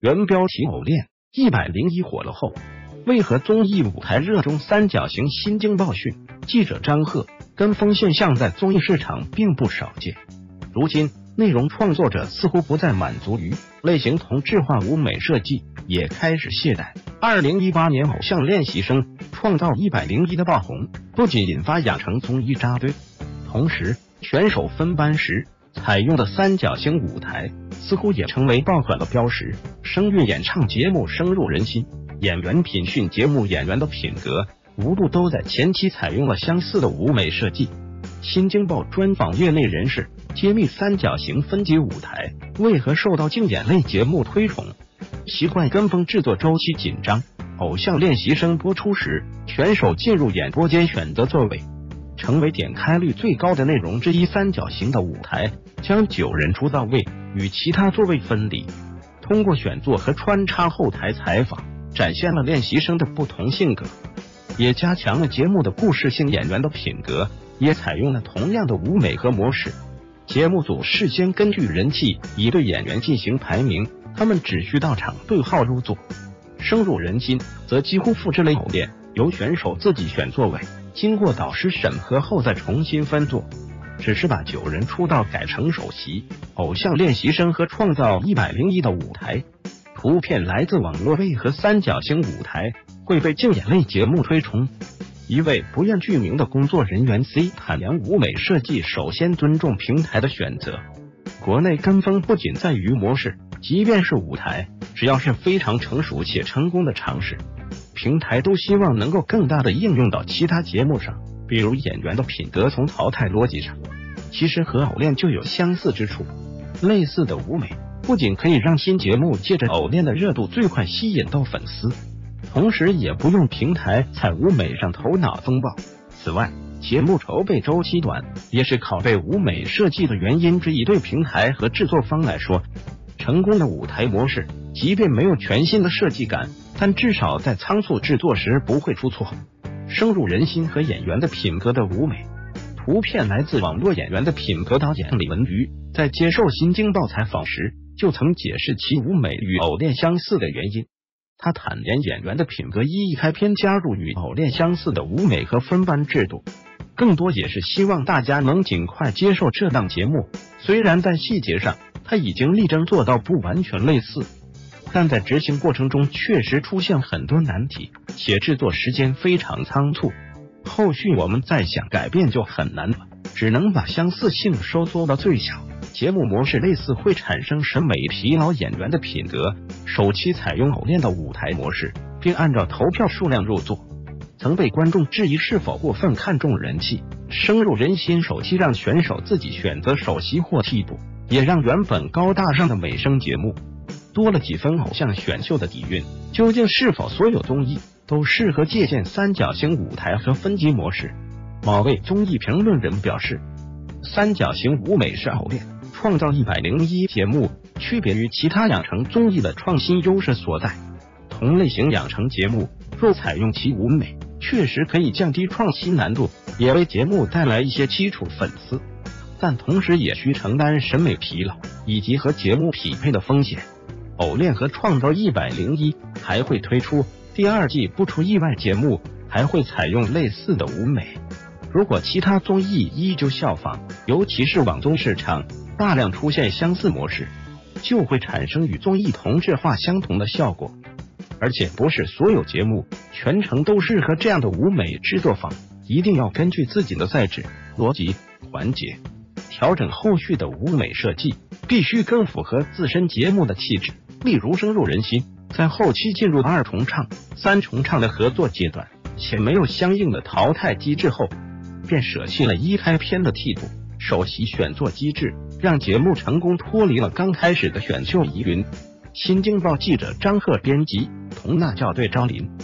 原标题偶练101火了后，为何综艺舞台热衷三角形？新京报讯记者张赫，跟风现象在综艺市场并不少见。如今，内容创作者似乎不再满足于类型同质化舞美设计，也开始懈怠。2018年偶像练习生创造101的爆红，不仅引发养成综艺扎堆，同时选手分班时采用的三角形舞台似乎也成为爆款的标识。声乐演唱节目深入人心，演员品训节目演员的品格无不都在前期采用了相似的舞美设计。新京报专访业内人士，揭秘三角形分级舞台为何受到竞演类节目推崇。习惯跟风制作周期紧张，偶像练习生播出时，选手进入演播间选择座位，成为点开率最高的内容之一。三角形的舞台将9人出道位与其他座位分离，通过选座和穿插后台采访，展现了练习生的不同性格，也加强了节目的故事性。演员的品格也采用了同样的舞美和模式。节目组事先根据人气已对演员进行排名，他们只需到场对号入座。深入人心则几乎复制了偶练，由选手自己选座位，经过导师审核后再重新分座，只是把9人出道改成首席。偶像练习生和创造101的舞台。图片来自网络。为何三角形舞台会被竞演类节目推崇？一位不愿具名的工作人员 C 坦言，舞美设计首先尊重平台的选择。国内跟风不仅在于模式，即便是舞台，只要是非常成熟且成功的尝试，平台都希望能够更大的应用到其他节目上。比如演员的品德从淘汰逻辑上，其实和偶练就有相似之处。类似的舞美不仅可以让新节目借着偶练的热度最快吸引到粉丝，同时也不用平台在舞美上头脑风暴。此外，节目筹备周期短也是拷贝舞美设计的原因之一。对平台和制作方来说，成功的舞台模式即便没有全新的设计感，但至少在仓促制作时不会出错。深入人心和演员的品格的舞美。图片来自网络。演员的品格导演李文瑜在接受新京报采访时就曾解释其舞美与偶练相似的原因。他坦言，演员的品格一开篇加入与偶练相似的舞美和分班制度，更多也是希望大家能尽快接受这档节目。虽然在细节上他已经力争做到不完全类似，但在执行过程中确实出现很多难题，且制作时间非常仓促，后续我们再想改变就很难了，只能把相似性收缩到最小。节目模式类似会产生审美疲劳。演员的品格首期采用偶练的舞台模式，并按照投票数量入座，曾被观众质疑是否过分看重人气。深入人心首期让选手自己选择首席或替补，也让原本高大上的美声节目多了几分偶像选秀的底蕴。究竟是否所有综艺都适合借鉴三角形舞台和分级模式？某位综艺评论人表示，三角形舞美是偶练创造101节目区别于其他养成综艺的创新优势所在。同类型养成节目若采用其舞美，确实可以降低创新难度，也为节目带来一些基础粉丝，但同时也需承担审美疲劳以及和节目匹配的风险。偶练和创造101还会推出第2季，不出意外节目还会采用类似的舞美。如果其他综艺依旧效仿，尤其是网综市场大量出现相似模式，就会产生与综艺同质化相同的效果。而且不是所有节目全程都适合这样的舞美制作方，一定要根据自己的赛制、逻辑、环节调整后续的舞美设计，必须更符合自身节目的气质。例如深入人心，在后期进入2重唱、3重唱的合作阶段，且没有相应的淘汰机制后，便舍弃了一开篇的替补、首席选座机制，让节目成功脱离了刚开始的选秀疑云。新京报记者张赫编辑，佟娜校对，昭林。